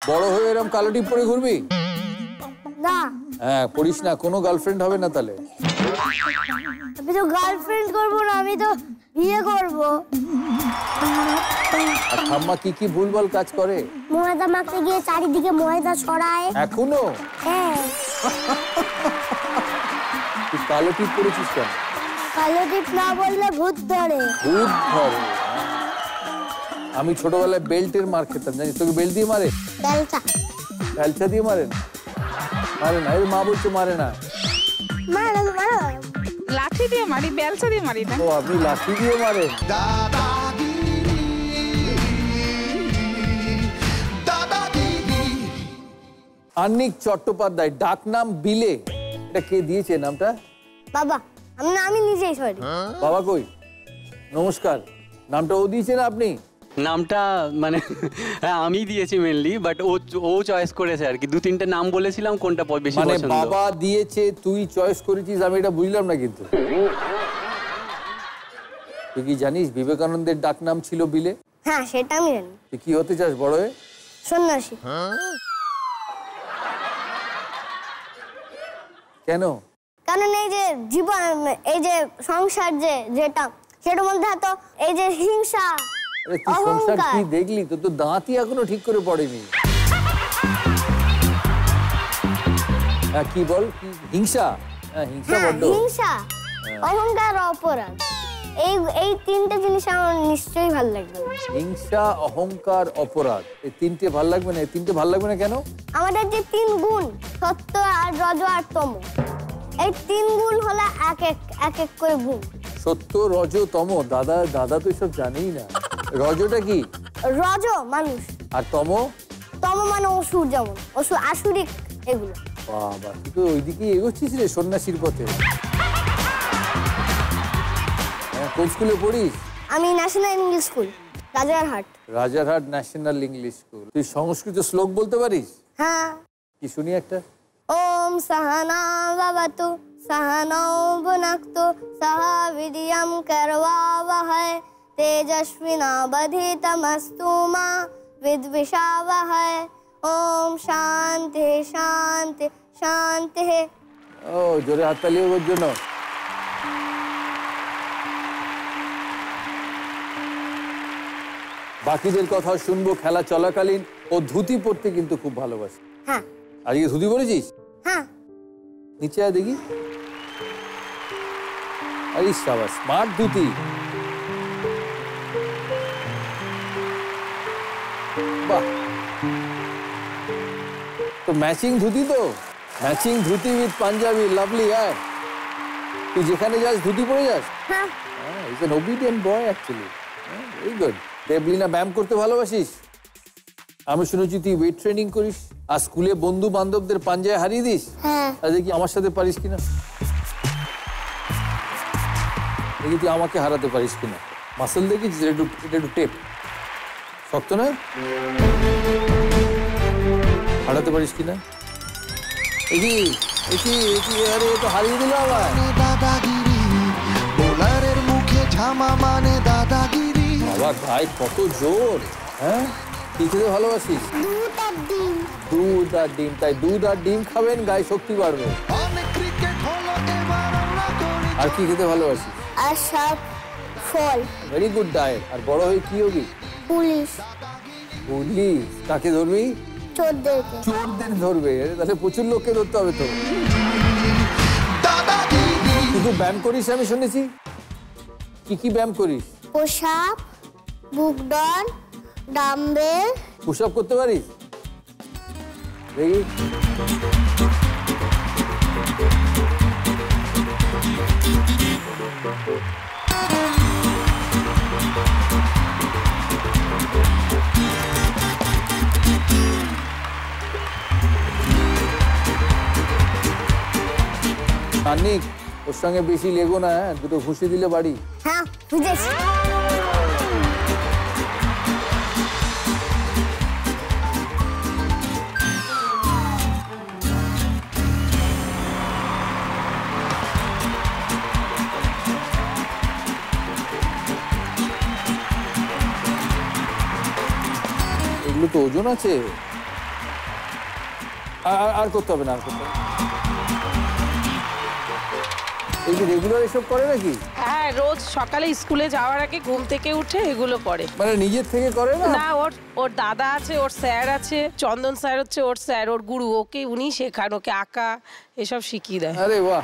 বড় হয়ে এরকম কালো টিপ পরে ঘুরবি? না। হ্যাঁ, পড়িস না, কোনো গার্লফ্রেন্ড হবে না তাহলে। আমি তো গার্লফ্রেন্ড করবো না, আমি তো বিয়ে করবো। আর ঠাম্মা কি কি ভুলভাল কাজ করে? ময়দা মাখতে গিয়ে চারিদিকে ময়দা ছড়ায়। এখনো? হ্যাঁ। তুই কালো টিপ পরেছিস কেন? কালো টিপ না বললে ভূত ধরে। ভূত ধরে? আমি ছোটবেলায় বেল্টের মার খেতাম, জানিস? তোকে বেল্ট দিয়ে মারে? বেলচা। বেলচা দিয়ে মারে না? মারে না, মা বলছে মারে না। মারো মারো। লাঠি দিয়ে মারি, বেলচা দিয়ে মারি না। ও, আপনি লাঠি দিয়ে মারেন? আন্নিক চট্টোপাধ্যায়, ডাক নাম বিলে, এটা কে দিয়েছে নামটা? বাবা। আমি নিজেই সরি। বাবা কই? নমস্কার। নামটা ও দিয়েছে না আপনি? নামটা মানে হ্যাঁ আমি দিয়েছি মেনলি, বাট ও চয়েস করেছে আর কি। দু তিনটে নাম বলেছিলাম, কোনটা বেশি মানে পছন্দ। বাবা দিয়েছে, তুই চয়েস করেছিস, আমি এটা বুঝলাম না। কিন্তু তুই কি জানিস বিবেকানন্দের ডাক নাম ছিল বিলে? হ্যাঁ, সেটা আমি জানি। তুই কি হতে চাস বড় হয়ে? সন্ন্যাসী। কেন? কারণ এই যে জীবন, এই যে সংসার, যেটা সেটার মধ্যে তো এই যে হিংসা, তুই সংসার কি দেখলি? তো দাঁতই এখনো ঠিক করে পড়েনি। কি বল? কি হিংসা? হিংসা বড্ড। হিংসা, অহংকার, অপরাধ, এই তিনটে জিনিস আমার নিশ্চয়ই ভালো লাগবে। হিংসা, অহংকার, অপরাধ, এই তিনটে ভালো লাগবে না? এই তিনটে ভালো লাগবে না কেন? আমাদের যে তিন গুণ, সত্য আর রজ আর তম, এই তিন গুণ হলো এক এক করে গুণ। সত্য, রজ, তম। দাদা তো এসব জানেই না। রজটা কি? রজ মানুষ, আর তম? তম মানে অসুর, যেমন অসুর, আসুরিক, এগুলো। বাবা, তুই তো ওইদিকেই এগোচ্ছিস রে, সন্ন্যাসীর পথে। কোন স্কুলে পড়িস? আমি National English school, Rajarhat. Rajarhat National English school. তুই সংস্কৃত শ্লোক বলতে পারিস? হ্যাঁ। কি শুনি একটা? ওম সহনা ভবতু সহনৌ ভুনক্তু সহ বিদ্যম করবাবহৈ তেজস্বিনাবধিতমস্তু মা বিদ্বিষাবহৈ। ওম শান্তি শান্তি শান্তি। ও, জোরে হাততালি ওর জন্য। বাকিদের কথা শুনবো খেলা চলাকালীন। ও ধুতি পরতে কিন্তু খুব ভালোবাসে। হ্যাঁ। আজকে ধুতি পরেছিস? হ্যাঁ। নিচে আয় দেখি। আরে সাবাস, স্মার্ট ধুতি। বাহ, তো ম্যাচিং ধুতি, তো ম্যাচিং ধুতি উইথ পাঞ্জাবি, লাভলি। হ্যাঁ, তুই যেখানে যাস ধুতি পরে যাস? হ্যাঁ। Is an obedient boy actually. Very good. Deblina, ব্যায়াম করতে ভালোবাসিস? আমি শুনেছি তুই ওয়েট ট্রেনিং করিস, আর স্কুলে বন্ধু বান্ধবদের পাঞ্জায় হারিয়ে দিস। হ্যাঁ। আর দেখি আমার সাথে পারিস কিনা, দেখি তুই আমাকে হারাতে পারিস কিনা। মাসল দেখিস? এটা একটু টেপ, শক্ত না? হারাতে পারিস কিনা? আরে তো হারিয়ে দিল আবার। দাদাগিরি, বোলারের মুখে ঝামা মানে দাদাগিরি। বাবা, গায়ে কত জোর! হ্যাঁ, কি খেতে ভালোবাসিস? দুধ আর ডিম। দুধ আর ডিম। তাই দুধ আর ডিম খাবেন, গায়ে শক্তি বাড়বে। আর কি খেতে ভালোবাসিস? আর সব ফল। Very good diet. আর বড় হয়ে কি হবি? পুলিশ। পুলিশ? কাকে ধরবি? চোরদেরকে। চোরদের ধরবে? তাহলে প্রচুর লোককে ধরতে হবে তো। তুই তো ব্যায়াম করিস আমি শুনেছি। কি কি ব্যায়াম করিস? পোশাক, বুকডন, ডাম্বেল। পুশ আপ করতে পারিস? দেখি। আনিক, ওর সঙ্গে বেশি লেগো না, দুটো ঘুষি দিলে বাড়ি। হ্যাঁ, বুঝেছি। এগুলো তো ওজন আছে। আর করতে হবে না, আর করতে হবে না। এই যে রেগুলার এসব করে নাকি? হ্যাঁ, রোজ সকালে স্কুলে যাওয়ার আগে ঘুম থেকে উঠে এগুলো করে। মানে নিজের থেকে করে না? না, ওর দাদা আছে, ওর স্যার আছে, চন্দন স্যার হচ্ছে ওর স্যার, ওর গুরু, ওকে উনি শেখান, ওকে আঁকা এসব শিখিয়ে দেয়। আরে বাহ।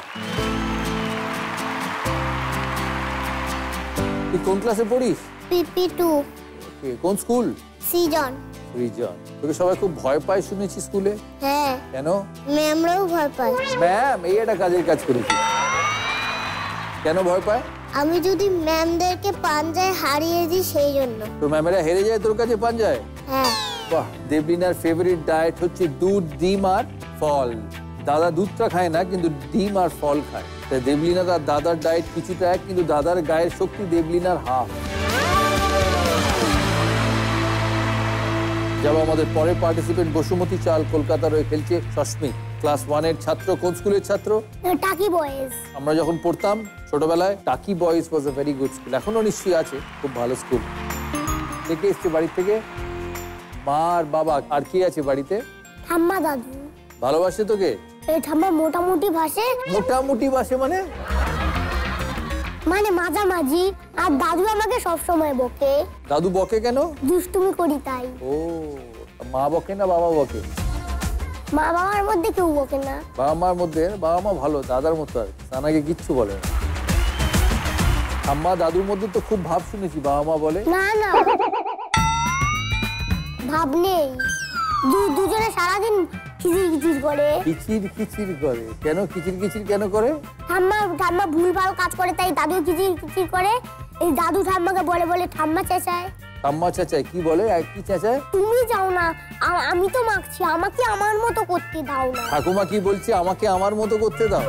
তুই কোন ক্লাসে পড়িস? PP2 কোন স্কুল? সিজন। রিজন। তোকে সবাই খুব ভয় পায় শুনেছি স্কুলে? হ্যাঁ। কেন? ম্যামরাও ভয় পায়। ম্যাম, এই একটা কাজের কাজ করেছি। কেন ভয় পায়? আমি যদি ম্যামদেরকে পাঞ্জায় হারিয়ে দিই সেই জন্য। তো ম্যামেরা হেরে যায় তোর কাছে পাঞ্জায়? হ্যাঁ। বাহ, দেবলিনার ফেভারিট ডায়েট হচ্ছে দুধ, ডিম আর ফল। দাদা দুধটা খায় না, কিন্তু ডিম আর ফল খায়। তাই দেবলিনা তার দাদার ডায়েট কিছুটা এক, কিন্তু দাদার গায়ের শক্তি দেবলিনার হাফ। যাবো আমাদের পরে পার্টিসিপেন্ট বসুমতী চাল, কলকাতার হয়ে খেলছে সস্মিত, ক্লাস 1 এর ছাত্র। কোন স্কুলের ছাত্র? টাকি বয়েজ। আমরা যখন পড়তাম ছোটবেলায়, Taki boys was a very good school. এখনো নিশ্চয়ই আছে, খুব ভালো স্কুল। কে কে এসছে বাড়ি থেকে? মা আর বাবা। আর কি আছে বাড়িতে? ঠাম্মা দাদু। ভালোবাসে তোকে? এই ঠাম্মা মোটামুটি ভাসে। মোটামুটি বাসে মানে? মানে মাঝামাঝি। আর দাদু আমাকে সবসময় বকে। দাদু বকে কেন? দুষ্টুমি করি তাই। ও, মা বকে না বাবা বকে? মা বাবার মধ্যে কেউ বকে না। বাবা মার মধ্যে বাবা মা ভালো, দাদার মতো আর সানাকে কিচ্ছু বলে না। আম্মা দাদুর মধ্যে তো খুব ভাব শুনেছি, বাবা মা বলে। না না, ভাব নেই। দুজনে সারাদিন খিচির খিচির করে। কিচির কিচির করে কেন? কিচির কিচির কেন করে? ঠাম্মা ভুলভাল কাজ করে তাই দাদু খিচির খিচির করে। এই দাদু ঠাম্মাকে বলে বলে ঠাম্মা চেঁচায়। ঠাম্মা চেঁচায়? কি বলে? আর কি চেঁচায়? তুমি যাও না, আমি তো মাখছি, আমাকে আমার মতো করতে দাও না। ঠাকুমা কি বলছে? আমাকে আমার মতো করতে দাও।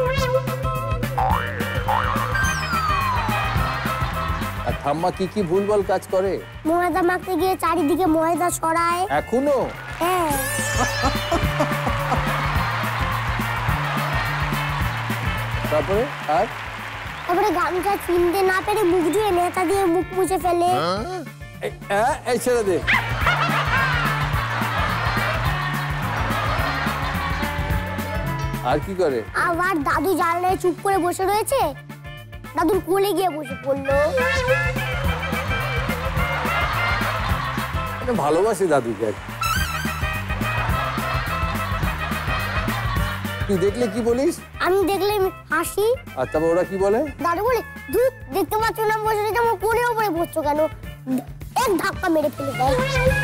আর ঠাম্মা কি কি ভুলভাল কাজ করে? ময়দা মাখতে গিয়ে চারিদিকে ময়দা ছড়ায়। এখনো? হ্যাঁ। তারপরে গামছা চিনতে না পেরে মুখ ধুয়ে নেতা দিয়ে মুখ মুছে ফেলে। এই ছেড়ে দে। আর কি করে? আবার দাদু জানলায় চুপ করে বসে রয়েছে, দাদুর কোলে গিয়ে বসে পড়লো। ভালোবাসে দাদুকে। তুই দেখলে কি বলিস? আমি দেখলে হাসি। আর তারপর ওরা কি বলে? দাদু বলে, ধুর, দেখতে পাচ্ছ না বসে রয়েছে, আমার কোলের উপরে বসছো কেন? এক ধাক্কা মেরে ফেলে দেয়।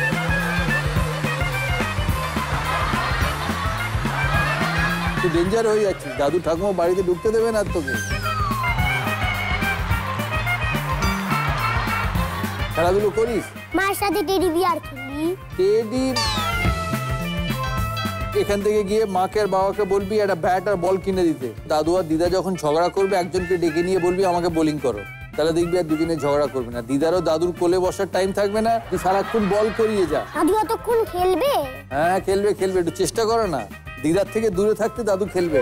তুই ডেঞ্জার হয়ে যাচ্ছিস, দাদু ঠাকুমা বাড়িতে ঢুকতে দেবে না তোকে। খেলাধুলো করিস? মায়ের সাথে টেডি বিয়ার খেলি। টেডি? এখান থেকে গিয়ে মাকে আর বাবাকে বলবি একটা ব্যাট আর বল কিনে দিতে। দাদু আর দিদা যখন ঝগড়া করবে, একজনকে ডেকে নিয়ে বলবি আমাকে বোলিং করো। তাহলে দেখবি আর দুদিনে ঝগড়া করবে না। দিদারও দাদুর কোলে বসার টাইম থাকবে না, তুই সারাক্ষণ বল করিয়ে যা। দাদু অতক্ষণ খেলবে? হ্যাঁ, খেলবে খেলবে, একটু চেষ্টা করো না। দিদার থেকে দূরে থাকতে দাদু খেলবে।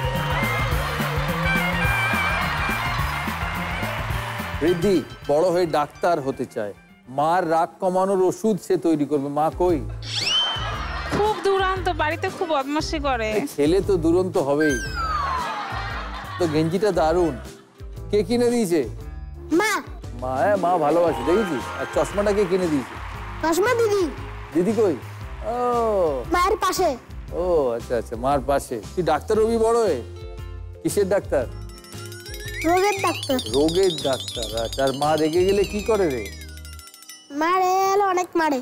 ঋদ্ধি বড় হয়ে ডাক্তার হতে চায়, মার রাগ কমানোর ওষুধ সে তৈরি করবে। মা কই? খুব দুরন্ত, বাড়িতে খুব বদমাশি করে। ছেলে তো দুরন্ত হবেই। তো গেঞ্জিটা দারুণ, কে কিনে দিয়েছে? মা। মা? হ্যাঁ, মা ভালোবাসে, দেখেছিস। আর চশমাটা কে কিনে দিয়েছে? চশমা দিদি। দিদি কই? ও, মায়ের পাশে। ও আচ্ছা আচ্ছা, মার পাশে। তুই ডাক্তার হবি বড় হয়ে? কিসের ডাক্তার? রোগের ডাক্তার। রোগের ডাক্তার। আচ্ছা, আর মা রেগে গেলে কি করে রে? মারে অনেক মারে।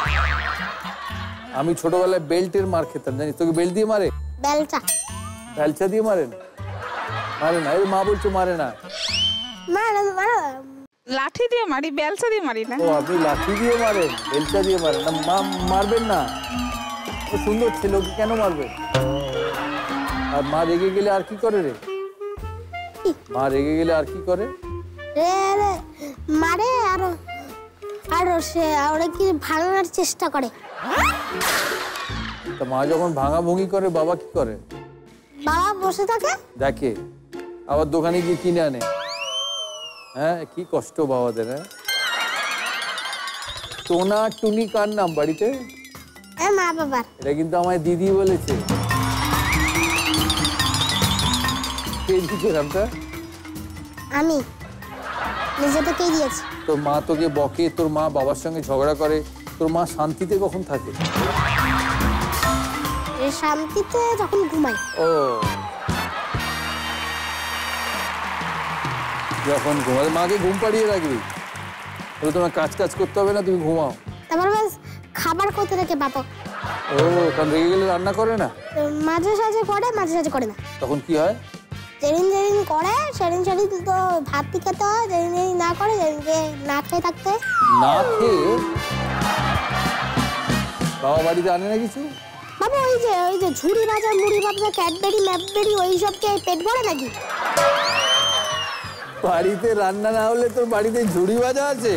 আমি ছোটবেলায় বেল্টের মার খেতাম, জানিস? তোকে বেল্ট দিয়ে মারে? বেলচা। বেলচা দিয়ে মারেন? মারে না, এই মা বলছো মারে না। লাঠি দিয়ে মারি, বেলচা দিয়ে মারি না। ও, আপনি লাঠি দিয়ে মারেন, বেলচা দিয়ে মারেন না? মা মারবেন না? ও সুন্দর ছেলে, ওকে কেন মারবেন? আর মা রেগে গেলে আর কি করে রে? মা রেগে গেলে আর কি করে? মারে আর সে কি ভাঙার চেষ্টা করে। তা মা যখন ভাঙাভুঙি করে, বাবা কি করে? বাবা বসে থাকে, দেখে, আবার দোকানে গিয়ে কিনে আনে। হ্যাঁ, কি কষ্ট বাবাদের। হ্যাঁ, টোনা টুনি কার নাম বাড়িতে? মা বাবার। এটা কিন্তু আমায় দিদি বলেছে। কে দিয়েছে নামটা? আমি নিজে থেকেই দিয়েছি। তোর মা তোকে বকে, তোর মা বাবার সঙ্গে ঝগড়া করে, তোর মা শান্তিতে কখন থাকে? এই শান্তিতে যখন ঘুমাই। ও, যখন ঘুমাতে মাকে ঘুম পাড়িয়ে রাখবি, বলে তোমার কাজ করতে হবে না, তুমি ঘুমাও। তারপর ব্যাস খাবার করতে থাকে বাবা। ও, কারণ রেগে গেলে রান্না করে না? মাঝে সাঝে করে, মাঝে সাঝে করে না। তখন কি হয়? যেদিন যেদিন করে সেদিন সেদিন তো ভাতই খেতে হয়, যেদিন যেদিন না করে সেদিনকে না খেয়ে থাকতে হয়। না খেয়ে? বাবা বাড়িতে আনে না কিছু? বাবা ওই যে ঝুড়ি ভাজা, মুড়ি ভাজা, ক্যাডবেরি ম্যাপবেরি ওই সব কে পেট ভরে নাকি? বাড়িতে রান্না না হলে তোর বাড়িতে ঝুড়ি ভাজা আছে?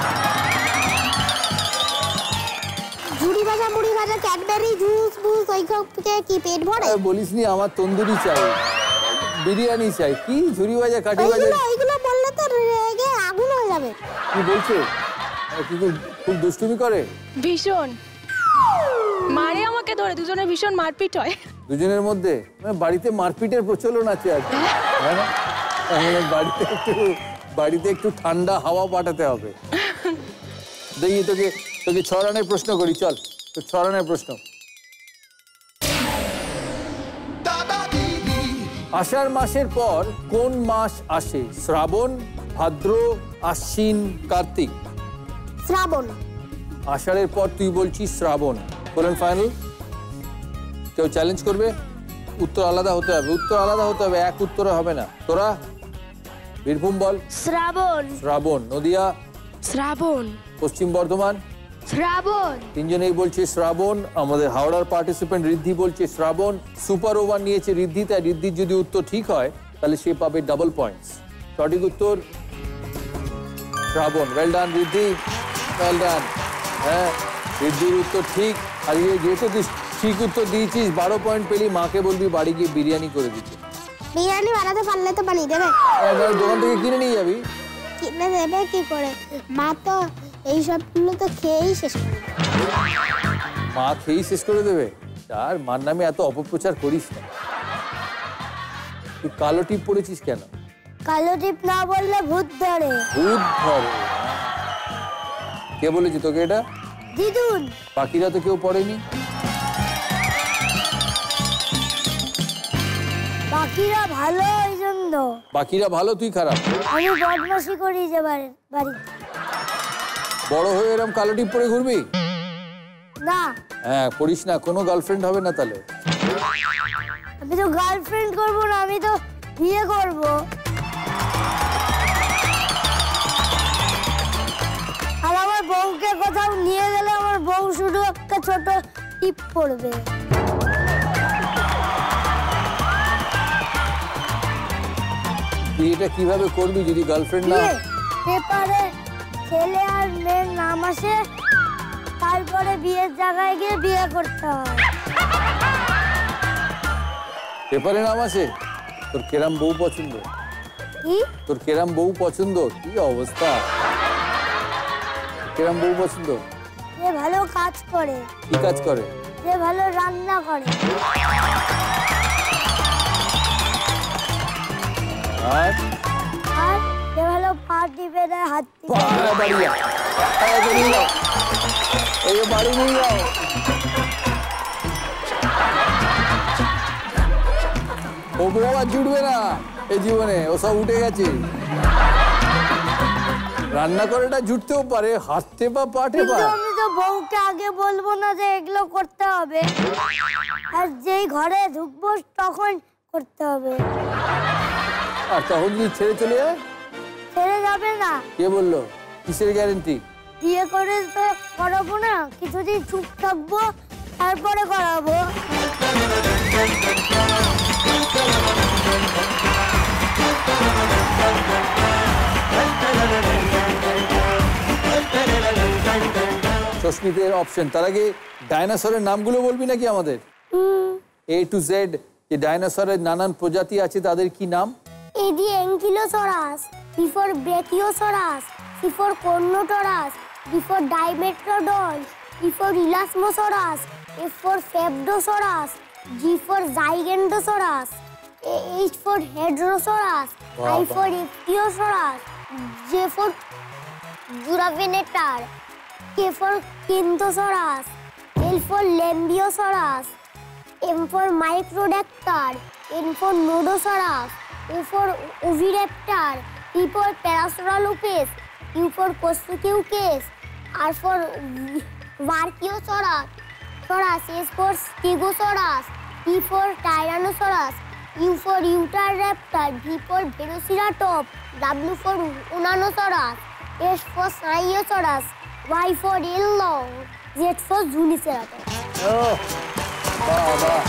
ঝুড়ি ভাজা, মুড়ি ভাজা, ক্যাডবেরি, জুস বুস ওই সব কে কি পেট ভরে? বলিস নি আমার তন্দুরি চাই, বিরিয়ানি চাই, কি ঝুড়ি ভাজা কাঠি ভাজা? এইগুলো বললে তো রেগে আগুন হয়ে যাবে। কি বলছে? কি খুব দুষ্টুমি করে? ভীষণ মারে আমাকে ধরে, দুজনের ভীষণ মারপিট হয়। দুজনের মধ্যে? মানে বাড়িতে মারপিটের প্রচলন আছে আর কি, তাই না? তাহলে বাড়িতে একটু ঠান্ডা হাওয়া পাঠাতে হবে। দেখি তোকে 6 রানের প্রশ্ন করি, চল। তো 6 রানের প্রশ্ন। আষাঢ় মাসের পর কোন মাস আসে? শ্রাবণ, ভাদ্র, আশ্বিন, কার্তিক? শ্রাবণ। আষাঢ়ের পর তুই বলছিস শ্রাবণ। বলেন ফাইনাল? কেউ চ্যালেঞ্জ করবে? উত্তর আলাদা হতে হবে, উত্তর আলাদা হতে হবে, এক উত্তরে হবে না। তোরা? বীরভূম বল। শ্রাবণ। শ্রাবণ। নদিয়া? শ্রাবণ। পশ্চিম বর্ধমান? শ্রাবণ। তিনজনেই বলছে শ্রাবণ। আমাদের হাওড়ার পার্টিসিপেন্ট রিদ্ধি বলছে শ্রাবণ। সুপার ওভার নিয়েছে রিদ্ধি, তাই রিদ্ধির যদি উত্তর ঠিক হয় তাহলে সে পাবে ডাবল পয়েন্টস। সঠিক উত্তর Shrabon. Well done Riddhi, well done. হ্যাঁ, রিদ্ধির উত্তর ঠিক। আর যেহেতু তুই ঠিক উত্তর দিয়েছিস, 12 পয়েন্ট পেলি। মাকে বলবি বাড়ি গিয়ে বিরিয়ানি করে দিতে। বিরিয়ানি বানাতে পারলে তো বানিয়ে দেবে। দোকান থেকে কিনে নিয়ে যাবি। কিনে দেবে কি করে? মা তো এই সবগুলো তো খেয়েই শেষ করে দেবে। মা খেয়েই শেষ করে দেবে? আর মার নামে এত অপপ্রচার করিস না। তুই কালো টিপ পড়েছিস কেন? কালো টিপ না বললে ভূত ধরে। ভূত ধরে? কে বলেছি তোকে এটা? দিদুন। বাকিরা তো কেউ পড়েনি। বাকিরা ভালো ওই জন্য। বাকিরা ভালো, তুই খারাপ। আমি বদমাশি করি যে বাড়ি। বড় হয়ে এরকম কালো টিপ পরে ঘুরবি না? হ্যাঁ, করিস না। কোনো গার্লফ্রেন্ড হবে না তাহলে। আমি তো গার্লফ্রেন্ড করব না, আমি তো বিয়ে করব। আর আমার বউকে কোথাও নিয়ে গেলে আমার বউ শুধু একটা ছোট টিপ পড়বে। তুই এটা কিভাবে করবি যদি গার্লফ্রেন্ড না? পেপারে ছেলে আর মেয়ের নাম আসে, তারপরে বিয়ের জায়গায় গিয়ে বিয়ে করতে হয়। পেপারে নাম আছে? তোর কেরাম বউ পছন্দ? কি? তোর কেরাম বউ পছন্দ? কি অবস্থা! কেরাম বউ পছন্দ? যে ভালো কাজ করে। কি কাজ করে? যে ভালো রান্না করে। আর আর যে ভালো পা টিপে দেয়, হাত টিপে দেয়। বাড়ি যা, নিয়ে যাও, এই যে বাড়ি নিয়ে যাও। ও বউ আর জুটবে না এই জীবনে, ও সব উঠে গেছে। রান্না করেটা জুটতেও পারে, হাতে বা পাটে পা। কিন্তু আমি তো বউকে আগে বলবো না যে এগুলো করতে হবে, আর যেই ঘরে ঢুকবো তখন করতে হবে। আর তখন যদি ছেড়ে চলে যায়? ছেড়ে যাবে না। কে বললো? কিসের গ্যারেন্টি? বিয়ে করে তো করাবো না, কিছুদিন চুপ থাকবো তারপরে করাবো। সুস্মিতের অপশন। তার আগে ডাইনোসরের নামগুলো বলবি নাকি আমাদের? A to Z যে ডাইনোসরের নানান প্রজাতি আছে তাদের কি নাম? A the Ankylosaurus, B for Brachiosaurus, C for Cornotaurus, D for Dimetrodon, E for Elasmosaurus, F for Phabdosaurus, G for Gigantosaurus, H for Hadrosaurus. I for Ichthyosaurus. J for Duravenator. K for Kintosaurus. L for Lambiosaurus. M for Microdactyl. N for Nodosaurus. O for Oviraptor. P for Parasaurolophus. U for Kostocheuchus. R for Brachiosaurus. S for Stegosaurus. T for Tyrannosaurus. U for Utahraptor. V for Velociraptor. W for Unanosaurus. S for Sniosaurus. Y for Yellong. Z for Zuniceratops. বাহ।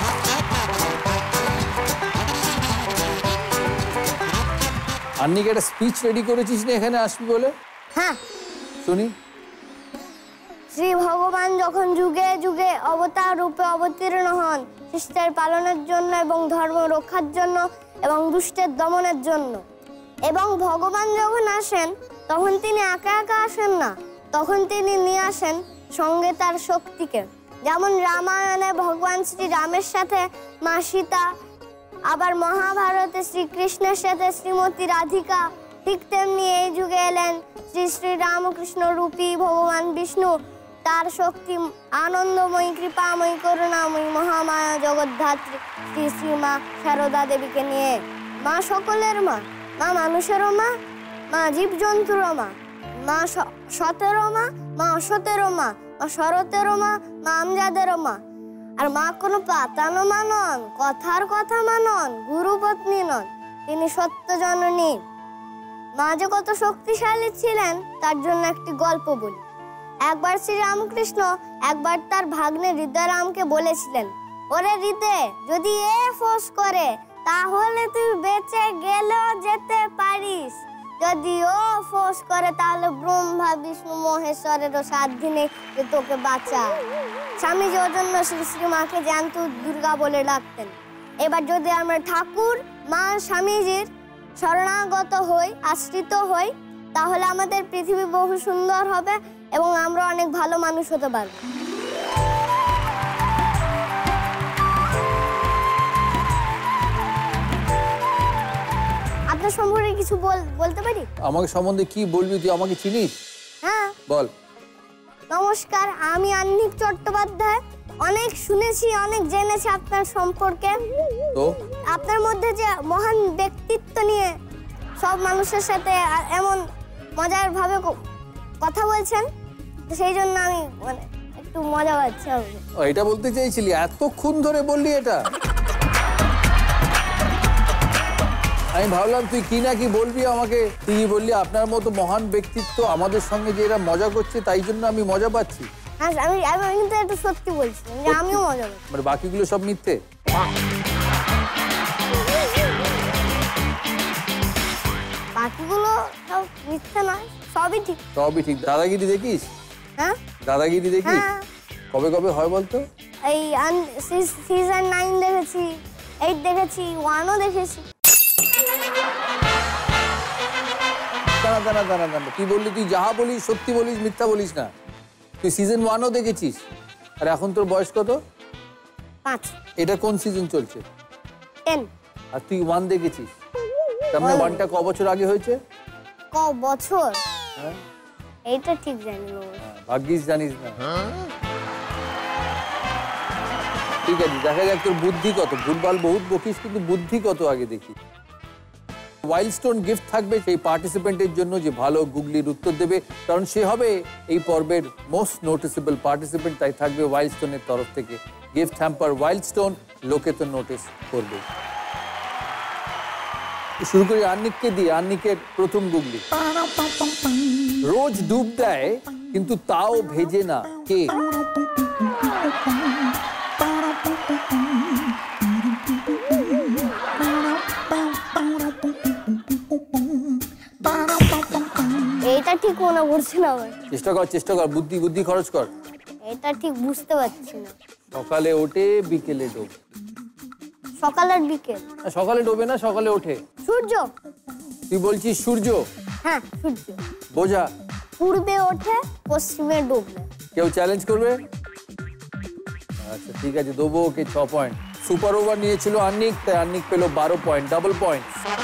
আন্নিকে একটা speech ready করেছিস না এখানে আসবি বলে? হ্যাঁ, শুনি। শ্রী ভগবান যখন যুগে যুগে অবতার রূপে অবতীর্ণ হন শিষ্টের পালনের জন্য এবং ধর্ম রক্ষার জন্য এবং দুষ্টের দমনের জন্য, এবং ভগবান যখন আসেন তখন তিনি একা একা আসেন না, তখন তিনি নিয়ে আসেন সঙ্গে তার শক্তিকে। যেমন রামায়ণে ভগবান শ্রী রামের সাথে মা সীতা, আবার মহাভারতে শ্রীকৃষ্ণের সাথে শ্রীমতী রাধিকা, ঠিক তেমনি এই যুগে এলেন শ্রী শ্রী রামকৃষ্ণ রূপী ভগবান বিষ্ণু, তার শক্তি আনন্দময়ী, কৃপাময়ী, করুণাময়ী, মহামায়া জগদ্ধাত্রী শ্রী শ্রী মা শারদা দেবীকে নিয়ে। মা সকলের মা, মা মানুষেরও মা, মা জীবজন্তুরও মা, মা সতেরও মা, মা অসতেরও মা, মা শরতেরও মা, মা আমজাদেরও মা। আর মা কোনো পাতানো মা নন, কথার কথা মা নন, গুরুপত্নী নন, তিনি সত্য জননী। মা যে কত শক্তিশালী ছিলেন তার জন্য একটি গল্প বলি। একবার শ্রী রামকৃষ্ণ একবার তার ভাগ্নে হৃদয়রামকে বলেছিলেন, ওরে হৃদে, যদি এ ফোর্স করে তাহলে তুই বেঁচে গেলেও যেতে পারিস, যদি ও ফোর্স করে তাহলে ব্রহ্মা বিষ্ণু মহেশ্বরেরও সাধ্য নেই যে তোকে বাঁচা। স্বামীজি ওর জন্য শ্রী শ্রী মাকে জ্যান্ত দুর্গা বলে ডাকতেন। এবার যদি আমরা ঠাকুর মা স্বামীজির শরণাগত হই, আশ্রিত হই, তাহলে আমাদের পৃথিবী বহু সুন্দর হবে এবং আমরা অনেক ভালো মানুষ হতে পারবো। আপনার সম্পর্কে কিছু বলতে পারি? আমাকে সম্বন্ধে কি বলবি? তুই আমাকে চিনিস? হ্যাঁ, বল। নমস্কার, আমি আহ্নিক চট্টোপাধ্যায়। অনেক শুনেছি, অনেক জেনেছি আপনার সম্পর্কে। তো আপনার মধ্যে যে মহান ব্যক্তিত্ব নিয়ে সব মানুষের সাথে এমন মজার ভাবে কথা বলছেন, সেই জন্য আমি মানে একটু মজা পাচ্ছি। এটা বলতে চাইছিলি? এতক্ষণ ধরে বললি এটা? আমি ভাবলাম তুই কি না কি বলবি আমাকে। তুই বললি আপনার মতো মহান ব্যক্তিত্ব, আমাদের সঙ্গে যে এরা মজা করছে তাই জন্য আমি মজা পাচ্ছি। হ্যাঁ, আমি কিন্তু একটু সত্যি বলছি যে আমিও মজা পাচ্ছি। মানে বাকিগুলো সব মিথ্যে? বাকিগুলো সব মিথ্যে নয়, সবই ঠিক। সবই ঠিক। দাদাগিরি দেখিস? হ্যাঁ, দাদাগিরি দেখিস? হ্যাঁ। কবে কবে হয় বলতো? এই সিজন 9 দেখেছি, 8 দেখেছি, 1ও দেখেছি। দাঁড়া, তুই বললি তুই যাহা বলিস সত্যি বলিস, মিথ্যা বলিস না। তুই সিজন 1ও দেখেছিস, আর এখন তোর বয়স কত? 5। এটা কোন সিজন চলছে? 10। আর তুই 1 দেখেছিস, তার মানে 1টা ক বছর আগে হয়েছে? ক বছর? হ্যাঁ, এইটা ঠিক জানি না। ভাগ্যিস জানিস না। ঠিক আছে, দেখা যাক তোর বুদ্ধি কত। ভুলভাল বহুত বকিস, কিন্তু বুদ্ধি কত আগে দেখি। ওয়াইল্ডস্টোন গিফট থাকবে সেই পার্টিসিপেন্টের জন্য যে ভালো গুগলির উত্তর দেবে, কারণ সে হবে এই পর্বের মোস্ট নোটিসেবল পার্টিসিপেন্ট। তাই থাকবে ওয়াইল্ডস্টোনের তরফ থেকে গিফট হ্যাম্পার। ওয়াইল্ডস্টোন লোকে তো নোটিস করবে। শুরু করি আহ্নিককে দিয়ে। আহ্নিকের প্রথম গুগলি। রোজ ডুব দেয় কিন্তু তাও ভেজে না, কে? এইটা ঠিক মনে পড়ছে না আমার। চেষ্টা কর, বুদ্ধি খরচ কর। এটা ঠিক বুঝতে পারছি না। সকালে ওঠে, বিকেলে ডোবে। সকালের বিকেল? সকালে ডোবে না, সকালে ওঠে। সূর্য? তুই বলছিস সূর্য? হ্যাঁ, সূর্য। বোঝা। পূর্বে ওঠে, পশ্চিমে ডুববে। কেউ চ্যালেঞ্জ করবে? আচ্ছা ঠিক আছে, দেবো ওকে 6 পয়েন্ট। সুপার ওভার নিয়েছিল আন্নিক, তাই আন্নিক পেল 12 পয়েন্ট, ডাবল পয়েন্ট।